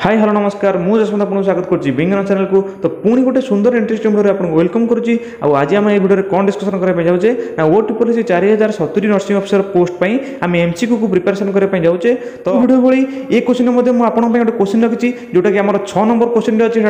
Hi hello नमस्कार मुझे जसवंत आपको स्वागत करुच्ची विज्ञान चैनल को। तो पुणी गोटे सुंदर इंटरेस्टिंग वीडियो आपको वेलकम करुच्ची। आज आम ये वीडियो कौन डिस्कसन करने जाऊे ना ओटीपीसी 4070 नर्सिंग अफिसर पोस्ट पर आम एमसीक्यू को प्रिपेरेसन करने जाऊे। तो वीडियो भाई ये क्वेश्चन मुझे गोटे क्वेश्चन रखी जोटा कि आम 6 नंबर क्वेश्चन अच्छी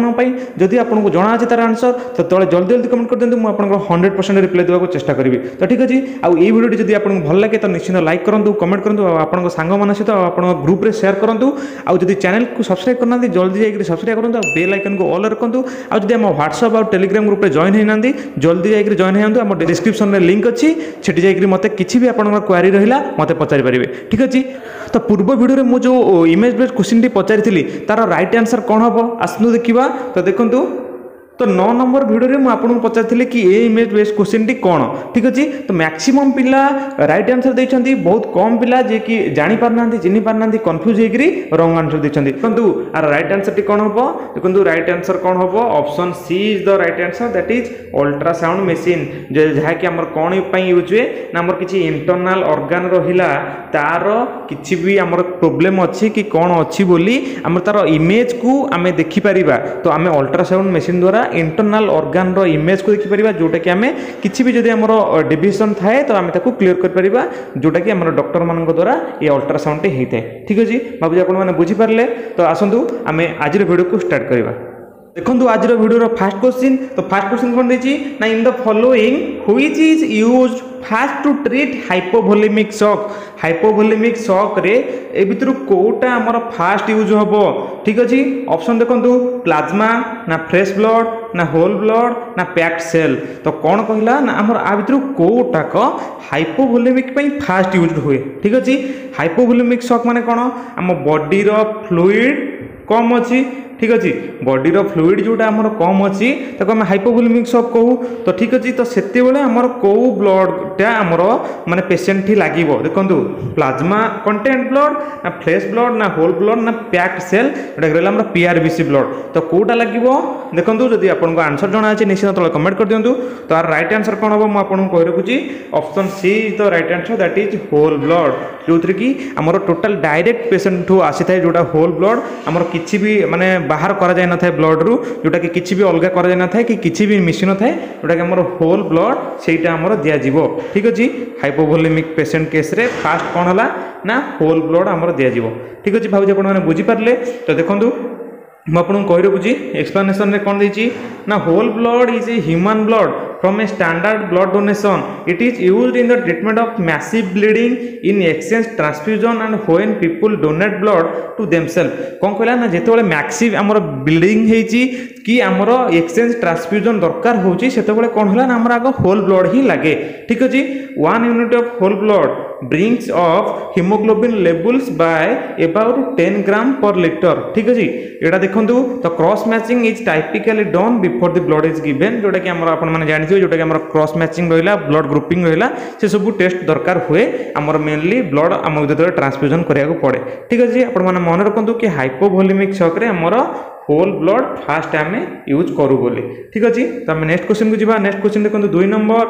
आपड़ी आपको जना अच्छे तार आंसर तो तले जल्दी जल्दी कमेंट कर दिखाँ मुझे 100% रिप्लाई देवा चेष्टा करी। तो ठीक अच्छे आई वीडियो जब आपको भल लगे तो निश्चित लाइक करूँ कमेंट करूँ आपंक सांग सहित आप ग्रुप में शेयर करूँ। आदि चैनल को सब्सक्राइब करना जल्दी जाकर सब्सक्राइब करूँ बेल आइकन को ऑल रखुँ। आदि आम व्हाट्सएप और टेलीग्राम ग्रुप में जॉइन होना जल्दी जाकर जॉइन होंगे आम डिस्क्रिप्शन में लिंक अच्छी से जाकर मत किसी भी आप क्वेरी रहा मत पचारि पारे। ठीक अच्छे तो पूर्व वीडियो में मुझे इमेज बेस्ड क्वेश्चन टी पचारि तार राइट आंसर कौन हम आसतु देखा। तो देखो तो 9 नंबर वीडियो में आपको पचारि कि ए इमेज बेस्ड क्वेश्चन टी कौन। ठीक अच्छे तो मैक्सिमम पिला राइट आंसर देते बहुत कम पिला जे कि जानी पारना चिन्ह पारना कन्फ्यूज होकर रंग आंसर देते। देखो आर राइट आंसर टी कौन हम देखो राइट आंसर कौन हम option C is the right answer that is ultrasound machine जहाँकि आम कौन यूज हुए ना आम किसी इंटरनाल ऑर्गन रहा तार किसी भी आम प्रोब्लेम अच्छी कि कौन अच्छी बोली आम तार इमेज को आम देखिपर। तो आम अल्ट्रासाउंड मशीन द्वारा इंटरनाल ऑर्गन रो इमेज को देखिपर जोटा कि आम किसी भी जब आम डिविजन थाए तो आम क्लीयर कर जोटा कि आम डॉक्टर मान द्वारा ये अल्ट्रासाउंड टी होता है। ठीक अच्छे भाई आपने बुझीपारे तो आसतु आम आज वीडियो को स्टार्ट करवा। देखो आज वीडियो फास्ट क्वेश्चन तो फास्ट क्वेश्चन कौन देती ना in the following which is used first to treat hypovolemic shock. Hypovolemic shock रे ए भितर कोटा हमर फास्ट यूज होबो। ठीक अछि ऑप्शन देखंतु प्लाज्मा ना फ्रेश ब्लड ना होल ब्लड ना पैक्ड सेल। तो कौन कहला ना हमर आ भितर कोटा को हाइपोवोलेमिक पई फास्ट यूज्ड हुए। ठीक अछि हाइपोवोलेमिक शॉक माने कोन हम बॉडी रो फ्लूइड कम अछि। ठीक अच्छे बॉडी रो फ्लूइड जोटा आमर कम अच्छी ताको आम हाइपोवोलेमिक शॉक कहू। तो ठीक अच्छे तो सेते बेले आमर को ब्लडटा आमर माने पेशेंट ही लागिवो देखंतु प्लाज्मा कंटेंट ब्लड ना फ्रेश ब्लड ना होल ब्लड ना पैक्ड सेल एटा रहला हमर पीआरबीसी ब्लड। तो कोटा लागिवो देखंतु जदि आपनको आंसर जणा अछि निश्चित तले कमेंट कर दियंतु। तो आर राइट आंसर कोन हो म आपनको कहि रखुची option C is the right answer that is whole blood जोथि कि हमर टोटल डायरेक्ट पेशेंट ठू आसी थाए जोटा होल ब्लड हमर किछि भी माने बाहर करा जाय न थाए ब्लड रु जोटा कि किछि भी अलगा करा जाय न थाए कि किछि भी मिसिन थाए जोटा कि हमर होल ब्लड सेटा हमर दिया जीवो। ठीक अछि हाइपोवोलेमिक पेशेंट केस रे फास्ट कोन हला ना होल ब्लड हमर दिया जीवो। ठीक अछि भाउजी आपण माने बुझी पारले। तो देखंतु मैं आपको कहि रखुची एक्सप्लेनेशन रे कोन देछि ना whole blood is a human blood from a standard blood donation it is used in the treatment of massive bleeding in exchange transfusion and when people donate blood to themselves. कोन कहला ना जेतेबेले massive हमर bleeding हेची कि हमर exchange transfusion दरकार होची सेतेबेले कोन होला ना हमर आगो होल ब्लड ही लागे। ठीक अछि 1 unit of whole blood brings of hemoglobin levels by about 10 gram per liter। ठीक अछि एटा देखंतु तो cross matching is typically done before the blood is given जोटा कि हमर आपन माने जानिथियो जोटा कि हमर क्रॉस मैचिंग रहिला ब्लड ग्रुपिंग रहिला से सब टेस्ट दरकार हुए हमर मेनली ब्लड हम जदर ट्रांसफ्यूजन करिया को पड़े। ठीक अछि आपन माने मन रखंतु कि हाइपोवोलेमिक शॉक रे हमर होल ब्लड फास्ट आम यूज करूँ बोली। ठीक अच्छे तो आम नेक्स्ट क्वेश्चन को जीवा। नेक्स्ट क्वेश्चन देखो 2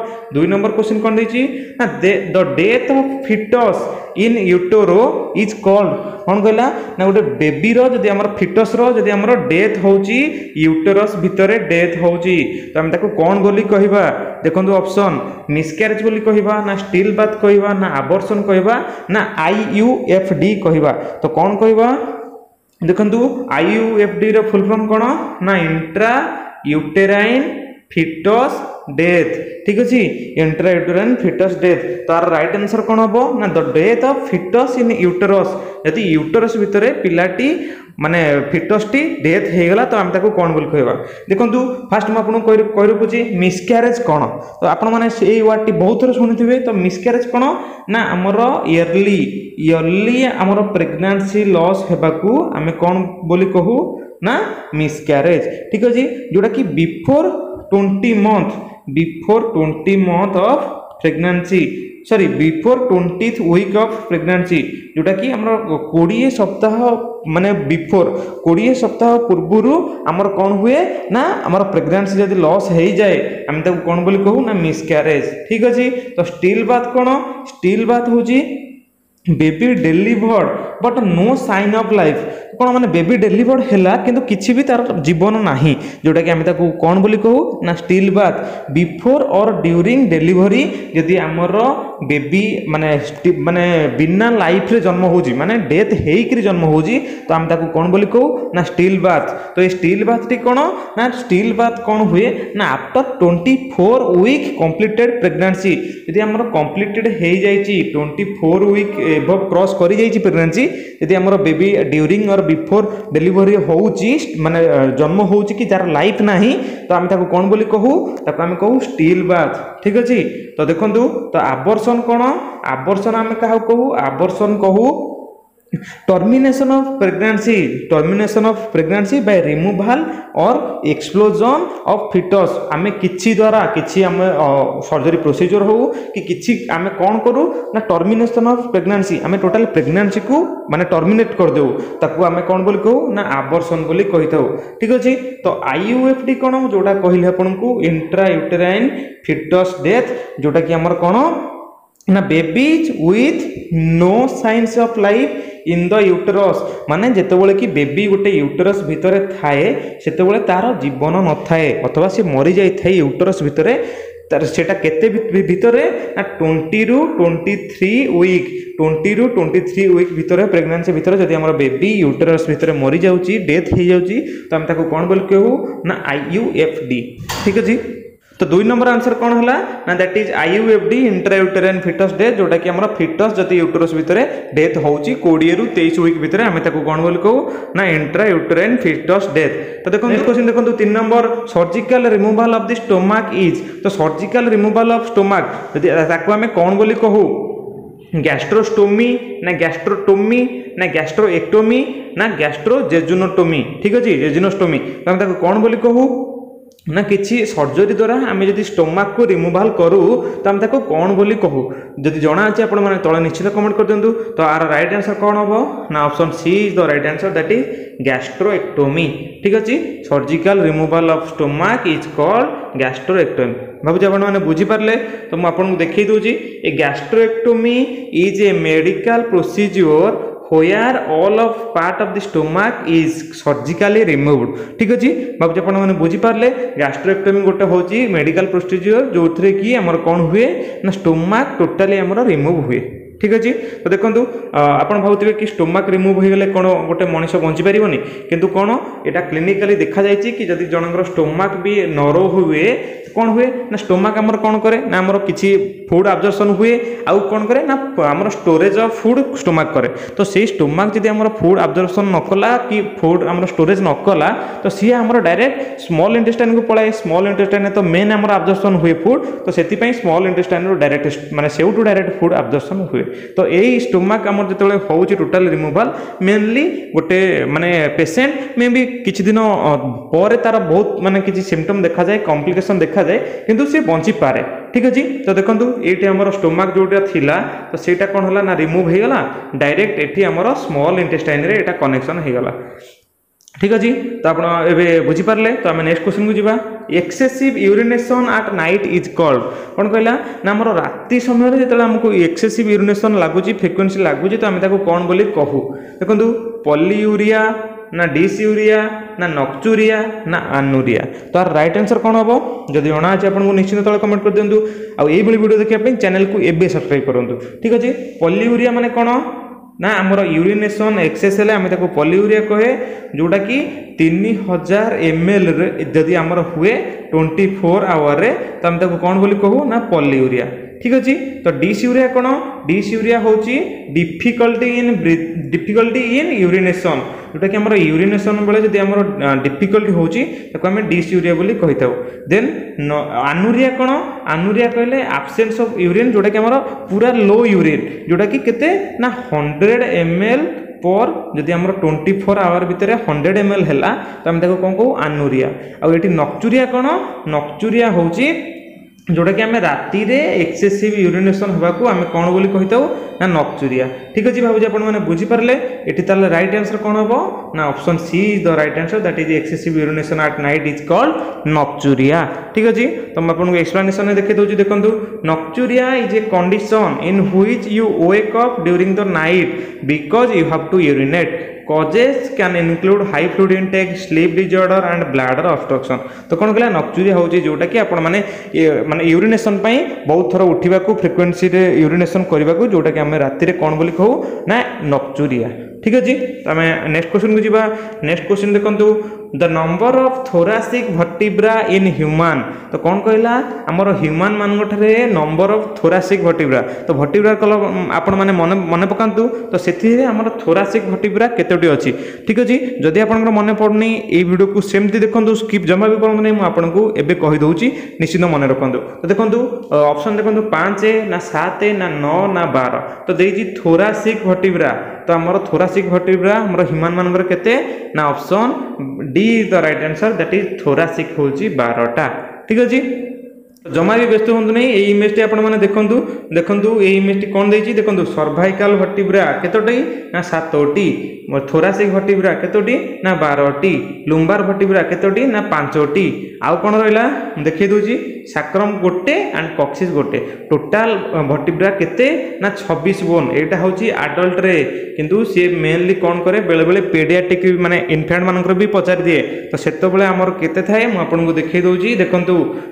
नंबर क्वेश्चन कौन देछि ना the death of fetus in utero is called. कौन कहला ना गोटे बेबी रो जदि हमर फिटस रो जदि हमर डेथ होउची यूटेरस भितरे डेथ होउची तो हम ताको कौन बोली कहिबा। देखंतु ऑप्शन मिसकैरेज बोली कहिबा ना स्टिल बाथ कहिबा ना अबॉर्शन कहिबा ना आईयूएफडी कहिबा। तो कौन कहिबा देखंतु आईयूएफडी रो फुल फॉर्म कोन ना इंट्रा यूटेराइन फिटस डेथ। ठीक अछि इंट्रा यूटेराइन फिटस डेथ। तार राइट आंसर कोन हबो ना the death of fetus in uterus यदि यूटेरस भितरे पिलाटी माने फिटस टी डेथ हे गला तो हम ताको कोन बोल कहबा। देखंतु फास्ट म आपन कहि रखुची मिसकैरेज कोन। तो आपन माने सेही वर्ड टी बहुत थोर सुनिथिबे। तो मिसकैरेज कोन ना हमर इयरली हमर प्रेगनेंसी लॉस हेबाकू हमें कोन बोली कहू ना मिसकैरेज। ठीक अछि जोटा कि before 20 month of pregnancy sorry before 20th week of pregnancy जोटा कि हमर 20 सप्ताह माने बिफोर 20 सप्ताह पूर्वरु हमर कोन हुए ना हमर प्रेगनेंसी जदि लॉस हे जाए हम ताको कोन बोली कहू ना मिसकैरेज। ठीक अछि तो स्टिल बात कोन स्टिल बात होची baby delivered but no sign of life कौन माने बेबी डेलीवर्ड हैला किंतु किछि भी तार जीवन नाही जोटा कि आम ताकू कौन बोली कहू ना stillbirth before or during delivery यदि आमर बेबी माने माने बिना लाइफ रे जन्म होजी माने डेथ हेइकरी जन्म होजी तो आम ताकू कौन बोली कहू ना स्टिल बाथ तो ये स्टिल बाथ टी कौन ना स्टिल बाथ कौन हुए ना आफ्टर 24 वीक कंप्लीटेड प्रेगनेंसी यदि आमर कंप्लीटेड हे जाइची 24 वीक एबव क्रॉस करी जाइची प्रेगनेंसी यदि आमर baby during or before delivery होउची माने जन्म होउची कि जार लाइफ नाही तो आम ताकू कौन बोली कहू ताकू आम कहू स्टिल बाथ ठीक अछि तो देखंतु तो आबर्षण कौन आबर्षण आम कहा कहू आबर्षण कहू termination of pregnancy by removal or expulsion of fetus आमे किछि द्वारा किछि आमे सर्जरी प्रोसीजर हो कि किछि आमे कोन करू ना टर्मिनेशन ऑफ प्रेगनेंसी आमे टोटल प्रेगनेंसी को माने टर्मिनेट कर देउ ताकू आमे कोन बोली कहू ना आबर्षण बोली कहिथाउ ठीक अछि तो आईयूएफडी कोन जोटा कहिले आपन को इंट्रा यूटेराइन फिटस डेथ जोटा कि हमर कोन ना babies with no signs of life in the uterus माने जेतेबेले कि बेबी गोटे यूटेरस भितरे थाए सेतेबेले तार जीवन न थाए अथवा से मरी जाई थाए यूटेरस भितरे तार सेटा केते भितरे ना 20 रु 23 वीक 20 रु 23 वीक भितरे प्रेगनेंसी भितरे जदि हमर बेबी यूटेरस भितरे मरी जाउची डेथ हे जाउची तो हम ताको कोन बोल कहू ना आईयूएफडी ठीक अछि तो 2 नंबर आंसर कौन है ना that is IUFD intrauterine fetus death जोटा कि हमर फिटस जति यूटेरस भितरे डेथ होउची 20 रु 23 वीक भितरे हमें ताको कोन बोल कहू ना इंट्रायूटेराइन फिटस डेथ तो देखो नेक्स्ट क्वेश्चन देखो 3 number surgical removal of the stomach is तो सर्जिकल रिमूवल ऑफ स्टोमक यदि ताको हमें कोन बोली कहू गैस्ट्रोस्टोमी ना गैस्ट्रोटोमी ना गैस्ट्रोएक्टोमी ना गैस्ट्रोजेजुनोटोमी ठीक अछि जेजुनोस्टोमी तो हम ताको कोन बोली कहू ना किसी सर्जरी द्वारा आम जब स्टोमक को रिमूवल करूँ तो आम ताको कौन बोली कहू जदि जना अच्छे आप तले निश्चित कमेंट कर दिंतु तो आर राइट आंसर कौन हम ना option C is the right answer that is gastrectomy ठीक अच्छे surgical removal of stomach is called gastrectomy भावुँ आप मैंने बुझीपारे तो मुझे देखी दूसरी a gastrectomy is a medical procedure where all of part of the stomach is surgically removed ठीक अछि बाबू आपण माने बुझी पारले गैस्ट्रोएक्टोमी गोटे होची मेडिकल प्रोसीजर जो थरे कि हमर कोन हुए ना स्टोमक टोटली हमर रिमूव हुए ठीक अछि तो देखंतु आपण भाबुथिबे कि स्टोमक रिमूव हो गेले कोन गोटे मनुष्य बंची परिबोनी किंतु कोन एटा क्लिनिकली देखा जायछि कि जदि जनकर स्टोमक भी नरो हुए कौन हुए ना स्टोमक हमर कौन करे ना हमर किछि फूड अब्जॉर्प्शन हुए आउ कौन करे ना हमर स्टोरेज ऑफ फूड स्टोमक करे तो से स्टोमक जदि हमर फूड अब्जॉर्प्शन न कला कि फूड हमर स्टोरेज न कला तो सी हमर डायरेक्ट स्मॉल इंटेस्टाइन को पळाए स्मॉल इंटेस्टाइन तो मेन हमर अब्जॉर्प्शन हुए फूड तो सेति पई स्मॉल इंटेस्टाइन रो डायरेक्ट माने सेउटू डायरेक्ट फूड अब्जॉर्प्शन हुए तो यही स्टोमक हमर जतले होउची टोटल रिमूवल मेनली गोटे माने पेशेंट में भी किछि दिन पर तार बहुत माने किछि सिम्पटम देखा जाए कॉम्प्लिकेशन देखा जाए किंतु से बंची पारे ठीक अछि तो देखंतु एठी हमर स्टोमक जोटा थिला तो सेटा कोन होला ना रिमूव हे गला डायरेक्ट एठी हमर स्मॉल इंटेस्टाइन रे एटा कनेक्शन हे गला ठीक अछि तो आपण एबे बुझी पारले तो हम नेक्स्ट क्वेश्चन को जिबा excessive urination at night is called कोन कहला ना हमर रात्रि समय रे जतला हमको एक्सेसिव यूरिनेशन लागुची फ्रीक्वेंसी लागुची तो हम ताको कोन बोली कहू देखंतु पॉलीयूरिया ना डिसयूरिया ना नॉक्चूरिया ना आनुरिया तो आर राइट आंसर कौन हम जदि जना अच्छे आपको निश्चित तले कमेंट कर दिंतु आउ ये वीडियो देखा चैनल को एबे सब्सक्राइब करूँ ठीक अच्छे पॉलीयूरिया माने कौन ना आमर यूरिनेशन एक्सेस है आम पॉलीयूरिया कहे जोटा कि 3000 ml जदि आमर हुए 24 आवर रे तो हम कौन बोली कहू ना पॉलीयूरिया ठीक अच्छे तो डिसयूरिया कौन डिसयूरिया हूँ डिफिकल्टी इन यूरिनेशन जोटा कि आमर यूरिनेशन बेले जदि आमर डिफिकल्टी होची ताको हमें डिसयूरिया बोली कहि थाउ देन आनुरिया कौन आनुरिया कहले एब्सेंस ऑफ यूरिन जोटा कि आमर पूरा लो यूरिन जोटा कि केते ना 100 ml पर जदि आमर 24 आवर भितर 100 ml हैला तो हम ताको कोन कहू आनुरिया आ एठी नॉक्चूरिया कौन नॉक्चूरिया होची जोटा कि आम राति एक्सेसिव यूरिनेशन होगा आम कौन बोली कही था ना नक्चुरिया। ठीक अच्छे भाई आपने बुझीपारे ये रईट आंसर कौन हम ना option C is the right answer that is excessive urination at night is called nocturia. ठीक अच्छे तो मैं आपको एक्सप्लेनेशन देखी दूसरी देखो nocturia is a condition in which you wake up during the night because you have to urinate causes can include high fluid intake sleep disorder and bladder obstruction. तो कौन कहला नक्चुरिया होची जोटा कि आपण माने यूरिनेशन पई बहुत थर उठिबा को फ्रिक्वेंसी रे यूरिनेशन करबा को जोटा कि हमें राति रे कौन बोली कहू ना नक्चुरिया। ठीक अच्छे तो आम नेक्स्ट क्वेश्चन को जीवा। नेक्स्ट क्वेश्चन देखंतु the number of thoracic vertebra in human. तो कौन कहला आमर ह्यूमन मान नंबर ऑफ थोरासिक वर्टिब्रा। तो वर्टिब्रा कल आपण माने मन पकांतु तो से आमर थोरासिक वर्टिब्रा केतोटी अच्छी। ठीक अच्छे जदि आपन मन पड़नी ये वीडियो को सेमती देखो स्किप जमा भी करूँ नहीं आपको एवं कहीदे निश्चित मन रखु। तो देखो ऑप्शन देखो 5 ना 7 ना 9 ना 12 तो देजी थोरासिक वर्टिब्रा। तो आमर थोरासिक वर्टिब्रा आमर ह्यूमन मानकर केते ना option D is the right answer that is thoracic होची 12टा। ठीक अच्छे जमा भी व्यस्त हूँ नहीं ये इमेज टी आपने देखु देखु ये इमेज टी कौन देती देखो सर्वाइकल वर्टिब्रा केतोटी ना 7टी थोरासिक वर्टिब्रा केतोटी ना 12टी लुम्बार वर्टिब्रा केतोटी ना 5टी आउ कौन रहा देखी दूसरी सैक्रम गोटे एंड कॉक्सिस गोटे टोटाल वर्टिब्रा केते ना 26 बोन यहाँ हूँ आडल्ट रे किंतु सी मेनली कौन करे बेले बेले पेडियाट्रिक माने इनफेंट मानकर भी पचार दिए तो सेतबेले आमर केते थाए मु आपनको देखै दउची देखंतु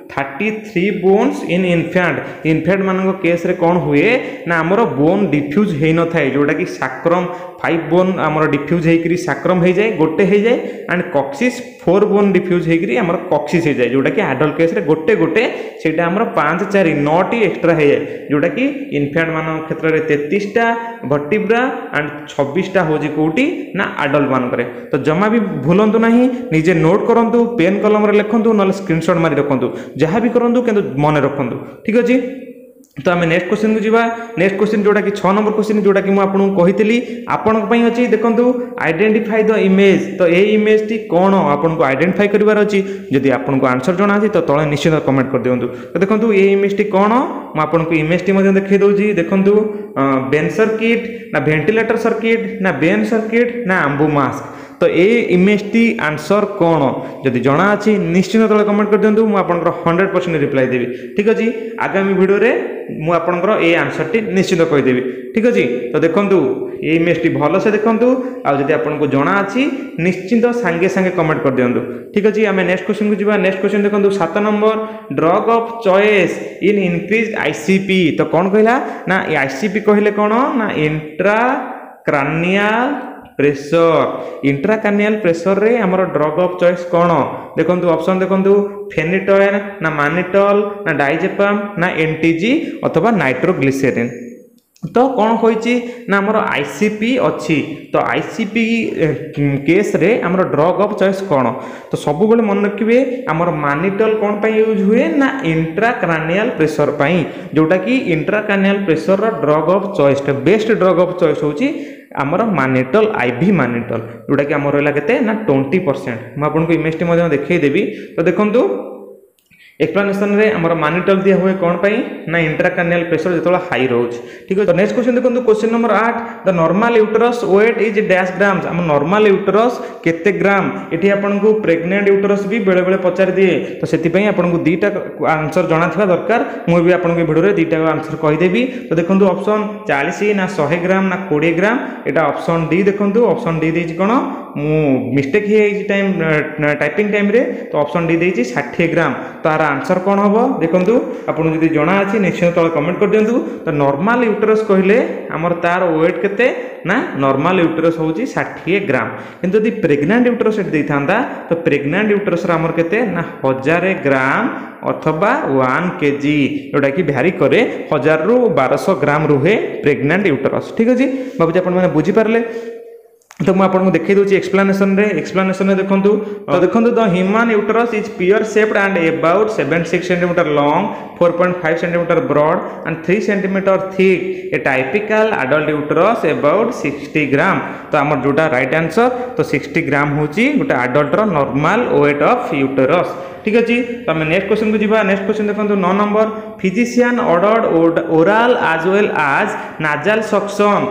33 बोन्स इन इनफेंट मान केस रे कौन हुए ना आमर बोन डिफ्यूज हो न थाए जोटा कि सैक्रम 5 बोन आमर डिफ्यूज होकर सैक्रम हो जाए गोटे हो जाए एंड कॉक्सिस 4 बोन डिफ्यूज होकर आमर कॉक्सिस हो जाए जोटा कि आडल्ट केस रे गोटे गोटे सेटा आमर 5 4 9टी एक्स्ट्रा हो जाए जोटा कि इनफेंट मान क्षेत्र में 33टा वर्टिब्रा एंड 26टा हूँ कौटी ना आडल्ट मान करे। तो जमा भी भूलंतु नहीं निजे नोट करूँ पेन कलम लिखु ना स्क्रीनशॉट मारी रखु जहाँ भी करूँ कि मन रखु। ठीक अच्छे तो आम नेक्स्ट क्वेश्चन को जीवा। नेक्स्ट क्वेश्चन जोटा कि 6 नंबर क्वेश्चन जोटा कि मुझे कही आपण अच्छी देखो आइडेंटिफाई द इमेज। तो ये इमेज टी कौन आपको आइडेंटिफाई करार अच्छी जदि आपको आंसर जना तो तले निश्चित कमेंट कर दिंतु। तो देखो ये इमेज टी कौन मुझे इमेज टी देखी दूसरी देखो बेन सर्किट ना भेंटिलेटर सर्किट ना बेन सर्किट ना आंबू मास्क। तो ये इमेज टी आंसर कौन जदि जना अच्छी निश्चित तले कमेंट कर दिंतु मुझे 100% रिप्लाई देवी। ठीक अच्छे आगामी वीडियो रे मु आपनकर ए आंसर टी निश्चित कहीदेवी। ठीक अच्छे तो देखो ये इमेज टी भल से देखु आदि आपको जना अच्छी निश्चित सांगे सांगे कमेंट कर दिंतु। ठीक अच्छे आम नेक्स्ट क्वेश्चन को जीवा। नेक्स्ट क्वेश्चन देखो 7 number drug of choice in increase ICP. तो कौन कहला ना आईसीपी कहले कौन ना इंट्राक्रैनियल प्रेशर। इंट्राक्रैनियल प्रेशर रे हमर ड्रग ऑफ चॉइस कौन देखो ऑप्शन देखो फेनिटोएन ना मानिटोल ना डाइजेपाम ना एनटीजी अथवा नाइट्रोग्लिसरीन। तो कौन होइची ना हमर आईसीपी अच्छी। तो आईसीपी केस रे हमर ड्रग ऑफ चॉइस कौन तो सब बेले मन रखिए हमर मानिटोल कौन पाई यूज हुए ना इंट्राक्रैनियल प्रेशर पाई जोटा कि इंट्राक्रैनियल प्रेशर रो drug of choice best drug of choice होची आमर मानिटोल आईवी मानिटोल जोटा कि आमर रहा के ना 20%। मुझे आपको इमेज टी देखईदेवी। तो देखो एक्सप्लेनेशन रे हमर मानिटोल दिया हुए कौन पाई ना इंट्राक्रैनियल प्रेशर जो हाई रोज। ठीक है तो नेक्स्ट क्वेश्चन देखो question number 8 the normal uterus weight is dash grams. आम नॉर्मल यूटरस केते ग्राम ये आपको प्रेग्नेंट यूटरस भी बेले बेले पचार दिए तो से आपको 2टा आंसर जना था दरकार मुझे भी आपको वीडियो 2टा आंसर कहीदेवी। तो देखो ऑप्शन 40 ना 100 ग्राम ना 20 ग्राम यहाँ ऑप्शन डी देखो ऑप्शन डी देती कौन मु मिस्टेक ही टाइम टाइपिंग टाइम रे तो ऑप्शन डी देती 60 ग्राम। तो यार आंसर कौन हम देखो आपको जब जना अच्छी निश्चय तले कमेंट कर दिंतु। तो नॉर्मल यूटरस कहले आमर तार वेट केते ना नॉर्मल यूटरस हूँ 60 ग्राम किंतु यदि प्रेग्नेंट यूटरस देता तो प्रेग्नेंट यूटरस आमर केते ना 1000 ग्राम अथवा 1 केजी जोटा कि भ्यारी करे 1000 रु 1200 ग्राम रुहे प्रेग्नेंट यूटरस। ठीक अच्छे भाई आप बुझीपारे। तो मुझे आपको देखी दूसरी एक्सप्लेनेशन रे देखूँ तो देखो the human uterus is pear shaped and about 76 centimetre long 4.5 centimetre broad and 3 centimetre thick a typical adult uterus about 60 gram. तो आम जोटा राइट आंसर तो 60 ग्राम हूँ गोटे आडल्टर नॉर्मल वेट ऑफ यूटरस। ठीक अच्छे तो आम नेक्स्ट क्वेश्चन को जीवा। नेक्स्ट क्वेश्चन देखो 9 number physician ordered oral as well as nasal suction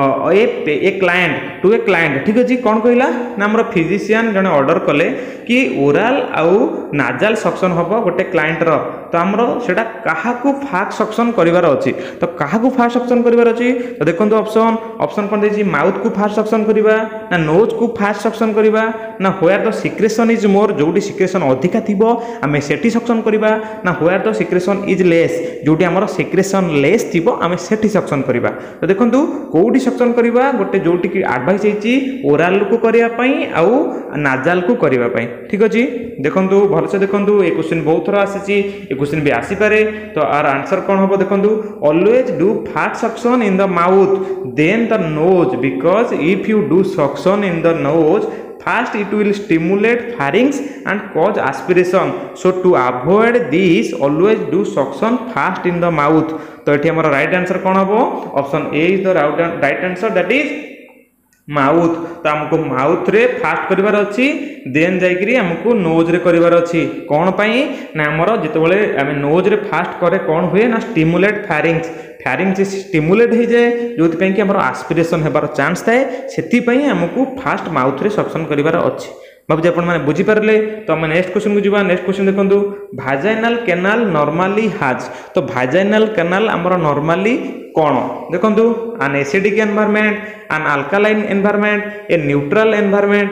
a client to a client. ठीक अच्छे कौन कहला ना आम फिजिशियन जड़े ऑर्डर कले कि ओराल आउ नाजाल सक्शन हम गोटे क्लाएंटर तो आमर सेटा क्या फास्ट सक्शन करार अच्छी तो क्या फास्ट सक्शन करार अच्छी तो देखो ऑप्शन ऑप्शन कौन देखिए माउथ को फास्ट सक्शन करवा ना नोज को फास्ट सक्शन करवा ना where the secretion is more जोटी सिक्रेशन अधिका थी आम सेठी सक्शन करवा ना where the secretion is less जोटी आमर सिक्रेशन लेस थी आम सेठी सक्शन करवा। तो देखो कौटी सक्शन करवा गोटे जोटी की एडवाइस होती ओराल को करने आउ नाजाल को करने। ठीक अच्छे देखो भलसे देखो ये क्वेश्चन बहुत थर आसी क्वेश्चन भी आसीपे तो आर आंसर कौन हम देखो always do first suction in the mouth then the nose because if you do suction in the nose first it will stimulate pharynx and cause aspiration, so to avoid this always do suction fast in the mouth। तो ये हमारा right answer कौन हम option A is the right answer that is mouth. तो आमको mouth रे fast करिवार अच्छी then जाइकरी हमको नोज रे करिवार अच्छी कौन पाई ना हमर जितेबाला आम नोज रे फास्ट करे कौन हुए ना स्टिमुलेट फारिंग्स फारिंग्स स्टिमुलेट हो जाए जो कि हमर आस्पिरेशन होबार चांस थाए से आमको फास्ट माउथ रे सक्शन करिवार अच्छी। भावी आप बुझीपारे तो आम नेक्स्ट क्वेश्चन को जीवा। नेक्स्ट क्वेश्चन देखो भाजाइनाल कैनाल नॉर्मली हाज तो भाजाइनाल कैनाल आमर नॉर्मली कौन देखो an acidic environment, an alkaline environment, a neutral environment,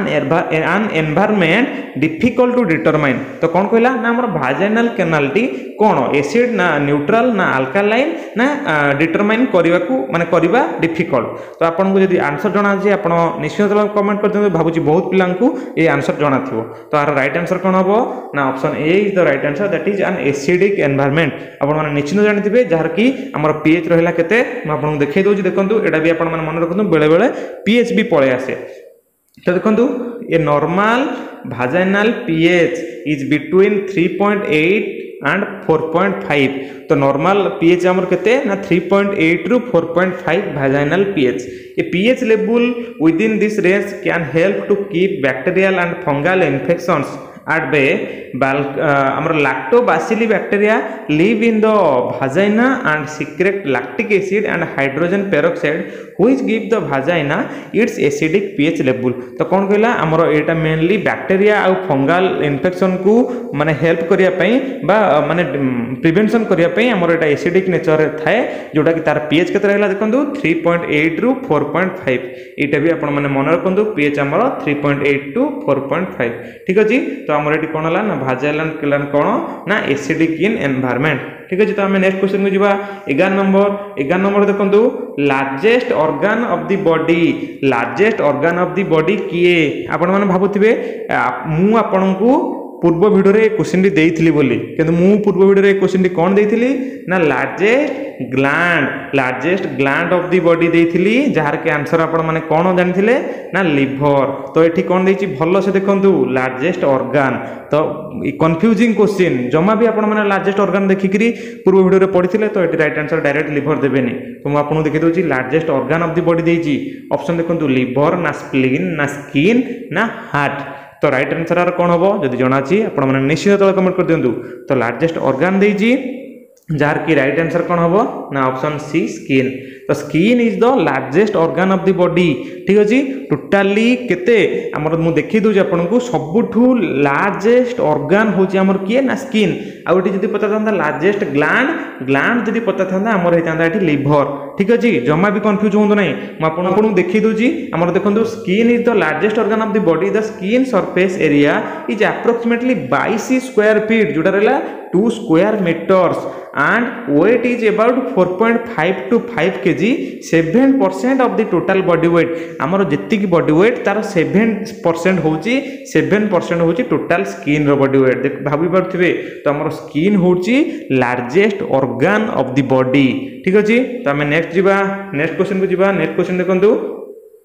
an environment difficult to determine। तो कौन कहला ना हमर vaginal canal टी कौन एसिड ना न्यूट्रल ना अल्कालाइन ना डिटरमाइन करने को माने करवा डिफिकल्ट। तो आपन को यदि आंसर जाना अछि आपण निश्चित कमेंट कर देबे भाबुची बहुत पिलां को ए आंसर जाना थिवो। तो आर राइट आंसर कौन हबो ना option A is the right answer that is an acidic environment. आपण माने निश्चित जानिथिबे जहार की हमर पीएच रहला केते म आपन देखै दोजी देखंतु एटा भी आपण माने मन रखंतु बेले बेले पीएच भी पळे आसे। तो देखंतु a normal vaginal pH is between 3.8 and 4.5। तो नॉर्मल pH हमर केते ना 3.8 रु 4.5 vaginal pH। A pH level within this range can help to keep bacterial and fungal infections at bay। ଆମର lactobacilli bacteria live in the vagina and secrete lactic acid and hydrogen peroxide which give the vagina its acidic pH level। तो कौन कहला हमर एटा mainly bacteria आ fungal infection को माने help करिया पई बा माने प्रिवेंशन करिया पई हमर एटा एसिडिक नेचर थाए जोटा कि तार pH केते रहला देखंतु 3.8 रु 4.5। एटा भी आपण माने मन रखंतु pH हमर 3.8 टू 4.5। ठीक अछि तो हमर एटी कोन हला ना vaginal कैनाल कोन ना एसिडिक इन एनवायरनमेंट। ठीक अछि तो हम नेक्स्ट क्वेश्चन में जीवा 11 नंबर देखंतु largest organ of the body. Largest organ of the body किए आपण माने भाबुथिबे मु आपण को पूर्व वीडियो रे क्वेश्चन डी देइथिली बोली किंतु मु पूर्व वीडियो रे क्वेश्चन डी कोन देइथिली ना largest gland of the body देइथिली जहार के आंसर आपण माने कोन जानिथिले ना लिवर। तो एठी कोन देइछि भलो से देखंतु लार्जेस्ट ऑर्गन। तो कंफ्यूजिंग क्वेश्चन जमा भी आपण माने लार्जेस्ट ऑर्गन देखिकरी पूर्व वीडियो रे पढिथिले तो एठी राइट आंसर डायरेक्ट लिवर देबेनी। तो मु आपन देखि दोछि largest organ of the body देइछि ऑप्शन देखंतु लिवर ना स्प्लीन ना स्किन ना हार्ट। तो राइट आंसर आर कौन हम जदि जना अच्छी आपण मैंने निश्चित तले कमेंट कर दिंतु। तो लार्जेस्ट ऑर्गन देइछि जार की राइट आंसर कौन हम ना ऑप्शन सी स्किन। तो skin is the largest organ of the body. ठीक अछि टोटाली केते हमर मु देखि दउ जे आपन को सबठू लार्जेस्ट ऑर्गन होछि हमर किए ना स्किन। आ एटी जदि पता थांदा लार्जेस्ट ग्लैंड जदि पता थांदा हमर हेतांदा एटी लिवर। ठीक अछि जम्मा भी कंफ्यूज होंदो नै म आपन देखि दउ जी हमर देखंतु skin is the largest organ of the body. The skin surface area is approximately 22 square feet जोटा रहला 2 square metres and weight is about 4.5 to 5 kg। 7% of the total body weight हमर जति की बॉडी वेट तार 7% होची 7% होची total skin रो body weight. देख भाबी परथिबे तो हमर स्किन होची largest organ of the body. ठीक अछि तो हम नेक्स्ट जीवा नेक्स्ट क्वेश्चन को जीवा। नेक्स्ट क्वेश्चन देखंतु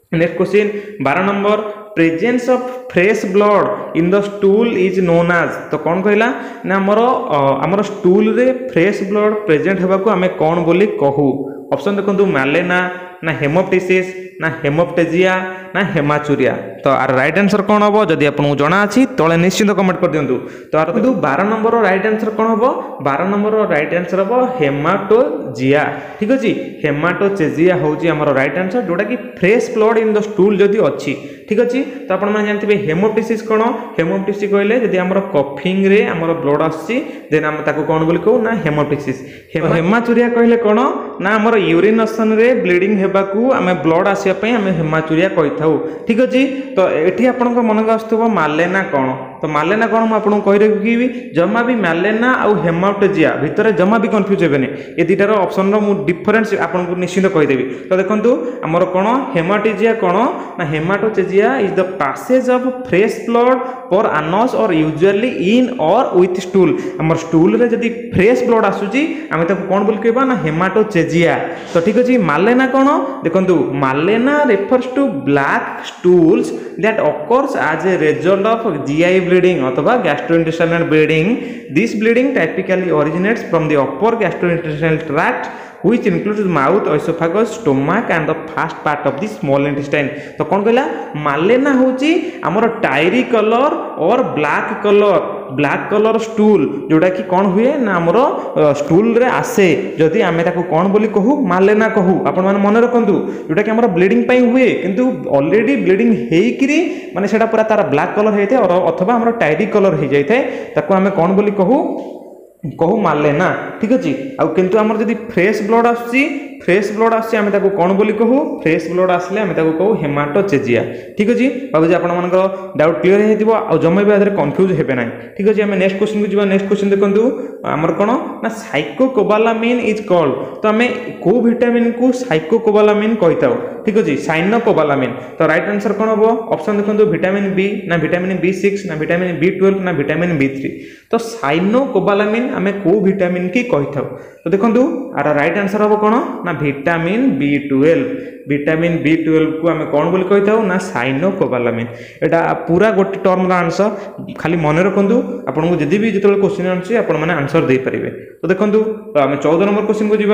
next question 12 number presence of fresh blood in the stool is known as. तो कौन कहला ना आमर स्टूल रे फ्रेश ब्लड प्रेजेंट होगा को आम कौन बोली कहू। ऑप्शन देखो मालेना ना हेमोप्टिसिस ना हेमोप्टेजिया ना हेमाचुरिया। तो आर राइट आंसर कौन हम जदि आपको जना अच्छी तले निश्चित कमेंट कर दिंतु। तो आर किंतु 12 नंबर राइट आंसर कौन हम 12 नंबर राइट आंसर हम हेमाटोजिया। ठीक अच्छे हेमाटोचेजिया हूँ आमर राइट आंसर जोटा कि fresh blood in the stool जदि अच्छी। ठीक अच्छे तो आप जानते हैं हेमोप्टिसिस कौन हेमोप्टिसिस कहले जदि आमर कफिंग रे आमर ब्लड आसी देन आम ताको कौन बोली कहू ना हेमोप्टिसिस। हेमाचुरिया कहले कौन ना आमर यूरिनेशन रे ब्लीडिंग हेबाकू आम ब्लड आसिया आम हेमाचुरिया कही था। ठीक अच्छे तो ये आप मन को आसुव मालेना कौन। तो मालेना कौन मुझे कही रखी जमा भी मालेना आउ हेमाटोजिया भितर जमा भी कन्फ्यूज हेबे ये दुटार ऑप्शन रो डिफरेंस आपको निश्चित कहीदेवी। तो देखो आमर कौन हेमाटोजिया कौन ना haematochezia is the passage of fresh blood per anus और यूजुअली इन और विथ स्टूल। आमर स्टूल रे जदी फ्रेश ब्लड आसुची आम ताको कौन बोल कहबा ना हेमाटोचेजिया। तो ठीक अच्छे मालेना कौन देखो melaena refers to black stools that occurs as a result of GI bleeding अथवा gastrointestinal bleeding. This bleeding typically originates from the upper gastrointestinal tract which includes mouth, esophagus, stomach and the first part of the small intestine. तो कौन कहला melaena होची हमर tarry colour और black colour stool जोटा कि कौन हुए ना हमर स्टूल रे आसे जदि आमे ताको कौन बोली कहू मालेना कहू। आपण माने मन रखंतु जोटा कि हमर ब्लीडिंग पई हुए किंतु ऑलरेडी ब्लीडिंग हेइकरी माने सेटा पूरा तार ब्लैक कलर हेइथे और अथवा हमर टायरी कलर हे जाइथे ताको आमे कौन बोली कहू मालेना। ठीक अच्छे आउ किंतु आमर जदि फ्रेश ब्लड आसी आम ताको कौन बोली कहू फ्रेश ब्लड आसले आम ताको कहू हेमाटोचेजिया। ठीक अच्छे भाई आप डाउट क्लीयर हो जमा भी आधार कन्फ्यूज हेबे ना। ठीक अच्छे आम नेक्स्ट क्वेश्चन को जी। नेक्स्ट क्वेश्चन देखो आमर कौन ना साइकोकोबालामिन इज कॉल्ड। तो आम को विटामिन को साइकोकोबालामिन कही था। ठीक अच्छे साइनोकोबालामिन। तो राइट आंसर कौन हम ऑप्शन देखो विटामिन बी ना विटामिन B6 ना विटामिन B12 ना विटामिन B3। तो साइनोकोबालामिन आम को विटामिन की कही था। तो देखो आर राइट आंसर हम कौन ना विटामिन B12। विटामिन B12 को आम कौन बोली कही था ना साइनोकोबालामिन। एटा पूरा गोटे टर्म आंसर खाली मन रखु आपको जदि भी जो क्वेश्चन आनुची आप आंसर दे पारे। तो देखो आम 14 नंबर क्वेश्चन को जी।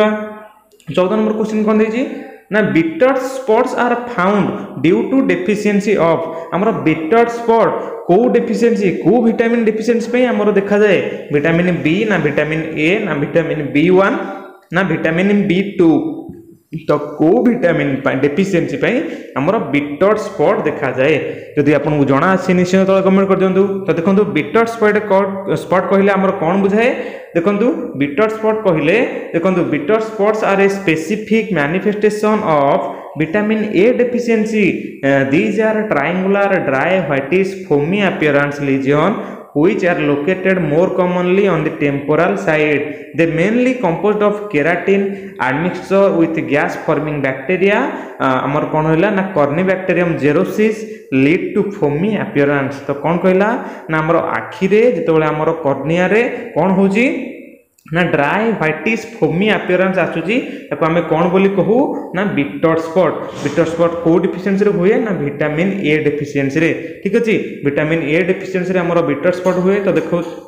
14 नंबर क्वेश्चन कौन देजी ना Bitot's spots are found due to deficiency of. हमर बिटर स्पॉट को डेफिशिएंसी को विटामिन डेफिशिएंसी पे हमर देखा जाए विटामिन बी ना विटामिन ए ना विटामिन B1 ना विटामिन B2। तो को विटामिन डेफिशिएंसी पे हमर बिटर स्पॉट देखा जाए जदि आपको जना अच्छे निश्चित तले कमेंट कर दिंतु। तो देखो बिटर स्पॉट कहले हमर कौन बुझाए देखो बिटर स्पॉट कहले देखो Bitot's spots are a specific manifestation of vitamin A deficiency. These are triangular dry whitish foamy appearance lesion which are located more commonly on the temporal side. They mainly composed of keratin admixture with gas forming bacteria. आमर कौन होइला ना Corynebacterium xerosis lead to foamy appearance। तो कौन कहला ना आमर आखि रे जेतबेले आमर कॉर्निया रे कौन होजी ना ड्राई व्हाइटिश फोमी अपीयरेंस आसुची ताको आमे कौन बोली कहू ना बिटर स्पॉट को डेफिशिएंसी रे हुए ना विटामिन ए डेफिशिएंसी रे। ठीक अछि विटामिन ए डेफिशिएंसी रे हमर बिटर स्पॉट हुए। तो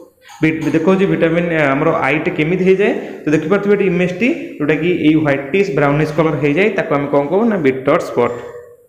देखो जी विटामिन हमर आईटे केमिति हे जाए तो देखि परथिबे इमेज टी जोटा कि ए व्हाइटिश ब्राउनिश कलर हे जाए ताको आमे कोन कहू ना बिटर स्पॉट।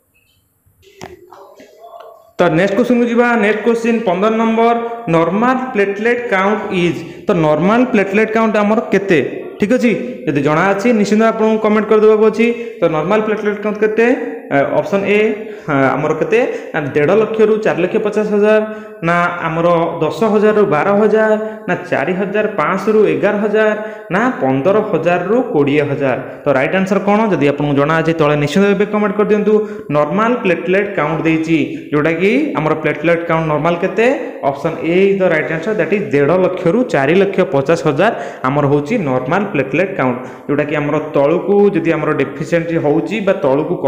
तो नेक्स्ट क्वेश्चन को जीवा। नेक्स्ट क्वेश्चन 15 number normal platelet count is. तो नॉर्मल प्लेटलेट काउंट आमर केते। ठीक अच्छे यदि जना अच्छी निश्चित आपको कमेंट कर देवा अच्छी। तो नॉर्मल प्लेटलेट काउंट केते ऑप्शन ए आमर केते 1.5 लाख रु 4,50,000 ना आमर 10,000 रु 12,000 ना 4,500 रु 11,000 ना 15,000 रु 20,000। तो राइट आंसर कौन जदि आपको जना अच्छे तले निश्चित कमेंट कर दिंतु। नॉर्मल प्लेटलेट काउंट देछि जोटा कि आमर प्लेटलेट काउंट नॉर्मल केते option A is the right answer that is 1.5 lakh रु 4,50,000 आमर होछि नॉर्मल प्लेटलेट काउंट जोटा कि आमर तळु को जदि आमर डेफिशिएंसी होउछि बा तळु को कमुछि 1.5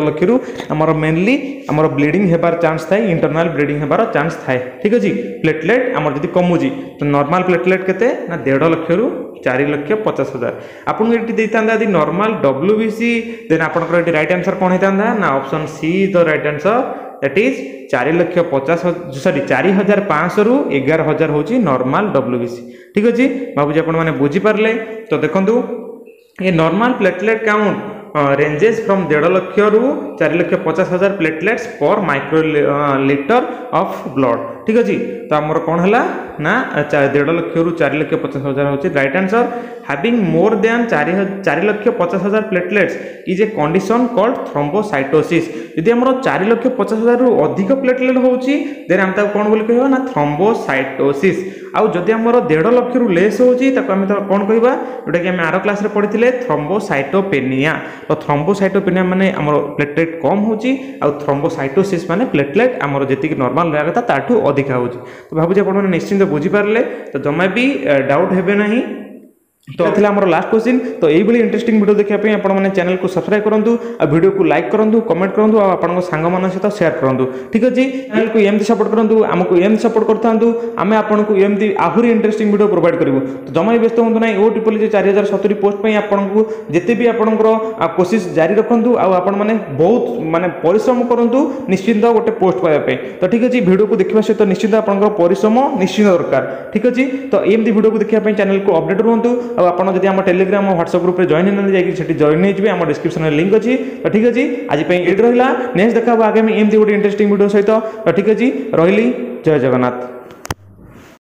लक्ष रु आमर मेनली आमर ब्लीडिंग हेबार चांस थाए इंटरनल ब्लीडिंग हेबार चांस थाए ठीक अछि प्लेटलेट आमर जदी कमुची तो नॉर्मल प्लेटलेट केते ना 1.5 लाख रु 4,50,000 आपन एटी देतांदा यदि नॉर्मल डब्ल्यूबीसी देन आपनकर एटी राइट आंसर कोन हेतांदा ना option C the right answer that is 4,50,000 sorry 4,500 रु 11,000 होची नॉर्मल डब्ल्यूबीसी ठीक अछि बाबूजी आपन माने बुझी पारले तो देखंतु ये normal platelet count ranges from 1.5 lakh रु 4,50,000 प्लेटलेट्स पर माइक्रो लीटर ऑफ ब्लड ठीक अछि तो हमर कोन हला ना 1.5 लाख रु 4,50,000 होची right answer having more than 4,50,000 platelets is a condition called thrombocytosis यदि हमर 4,50,000 रु अधिक प्लेटलेट होची देन हम ता कोन बोली कहबा ना थ्रोम्बोसाइटोसिस आउ जदि हमर 1.5 लाख रु लेस होची ताको हम तो कोन कहबा जोटा कि हम आरो क्लास रे पढिथिले थ्रोम्बोसाइटोपेनिया तो थ्रोम्बोसाइटोपेनिया माने हमर प्लेटलेट कम होची आउ थ्रोम्बोसाइटोसिस माने प्लेटलेट हमर जेति कि नॉर्मल रहता कथा ताठू अधिक होची तो भाबु जे आपण निश्चित बुझी पारले तो जमा भी डाउट हेबे नाही तो थिला हमर लास्ट क्वेश्चन तो एई बली इंटरेस्टिंग वीडियो देखिया पे आपण माने चैनल को सब्सक्राइब करंतु आ वीडियो को लाइक करंतु कमेंट करंतु आ आपण सांग मान सहित शेयर करंतु ठीक अछि चैनल को एमती सपोर्ट करंतु हमको एमती सपोर्ट करथांतु आमे आपण को एमती आहुरी इंटरेस्टिंग वीडियो प्रोवाइड करबो तो जमा व्यस्त होंतु नै ओ ट्रिपल जे 4070 पोस्ट पई आपण को जते भी आपणकर कोशिश जारी रखंतु आ आपण माने बहुत माने परिश्रम करंतु निश्चित गोटे पोस्ट पाया पे तो ठीक अछि वीडियो को देखिबा सहित निश्चित आपणकर परिश्रम निश्चित दरकार ठीक अछि तो एमती वीडियो को देखिया पे चैनल को अपडेट रहंतु आ आपण जदि हम टेलीग्राम और व्हाट्सएप ग्रुप रे जॉइन न जाई सेठी जॉइन हे जिवे हम डिस्क्रिप्शन में लिंक अछि तो ठीक अछि आज पे एड रहिला नेक्स्ट देखा आगामी एमती गोटे इंटरेस्टिंग वीडियो सहित तो ठीक अछि रहिली जय जगन्नाथ।